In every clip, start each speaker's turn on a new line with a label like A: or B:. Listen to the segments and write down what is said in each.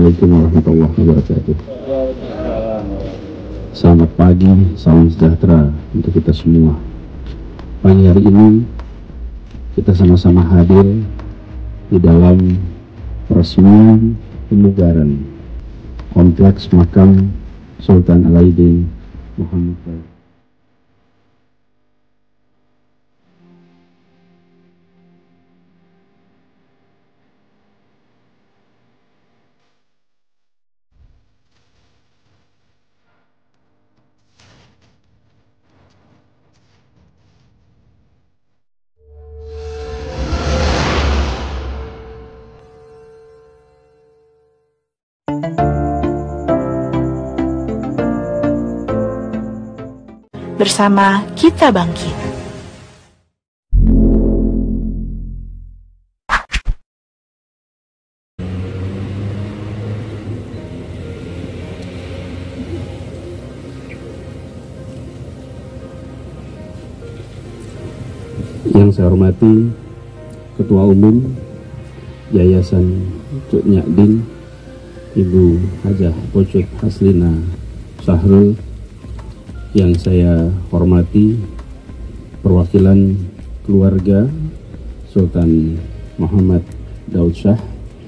A: Assalamualaikum warahmatullahi wabarakatuh. Selamat pagi, salam sejahtera untuk kita semua. Pagi hari ini kita sama-sama hadir di dalam peresmian pemugaran kompleks makam Sultan Alauddin Muhammad Daud.
B: Bersama kita bangkit.
A: Yang saya hormati Ketua Umum Yayasan Cuk Nyakdin, Ibu Hajah Pocut Haslina Sahrul. Yang saya hormati perwakilan keluarga Sultan Muhammad Daud Shah.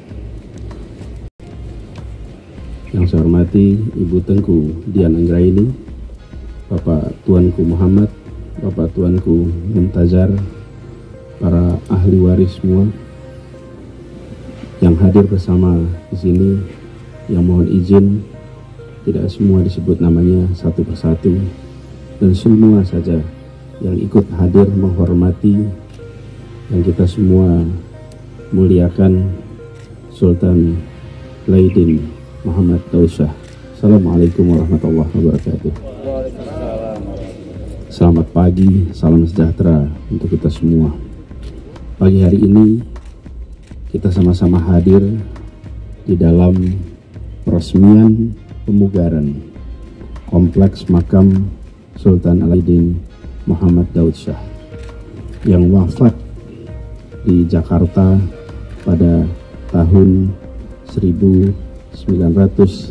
A: Yang saya hormati Ibu Tengku Dian Anggraini, Bapak Tuanku Muhammad, Bapak Tuanku Muntazar, para ahli waris semua yang hadir bersama di sini, yang mohon izin tidak semua disebut namanya satu persatu, dan semua saja yang ikut hadir menghormati yang kita semua muliakan Sultan Alauddin Muhammad Daud Shah. Assalamualaikum warahmatullahi wabarakatuh. Selamat pagi, salam sejahtera untuk kita semua. Pagi hari ini kita sama-sama hadir di dalam peresmian pemugaran kompleks makam Sultan Alauddin Muhammad Daud Shah yang wafat di Jakarta pada tahun 1939,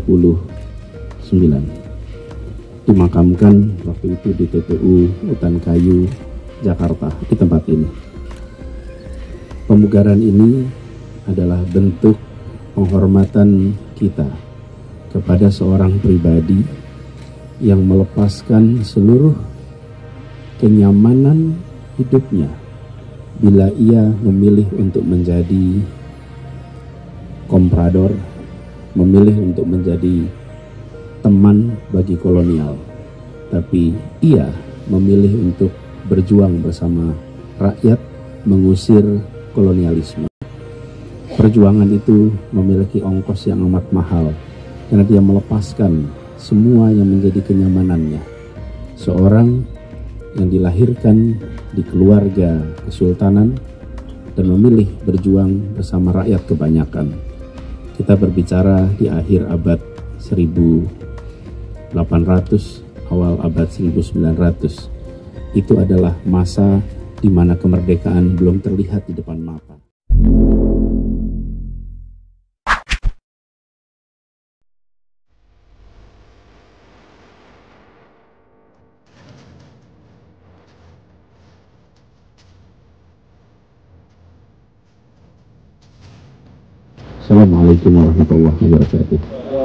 A: dimakamkan waktu itu di TPU Utan Kayu, Jakarta, di tempat ini. Pemugaran ini adalah bentuk penghormatan kita kepada seorang pribadi yang melepaskan seluruh kenyamanan hidupnya bila ia memilih untuk menjadi komprador, memilih untuk menjadi teman bagi kolonial, tapi ia memilih untuk berjuang bersama rakyat mengusir kolonialisme. Perjuangan itu memiliki ongkos yang amat mahal, karena dia melepaskan semua yang menjadi kenyamanannya. Seorang yang dilahirkan di keluarga kesultanan dan memilih berjuang bersama rakyat kebanyakan. Kita berbicara di akhir abad 1800, awal abad 1900. Itu adalah masa di mana kemerdekaan belum terlihat di depan mata. Assalamualaikum warahmatullahi wabarakatuh.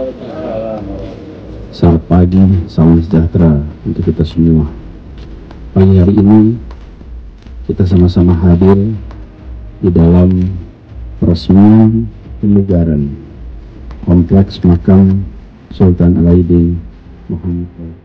A: Selamat pagi, salam sejahtera untuk kita semua. Pagi hari ini kita sama-sama hadir di dalam peresmian pemugaran kompleks makam Sultan Alauddin Muhammad Daud.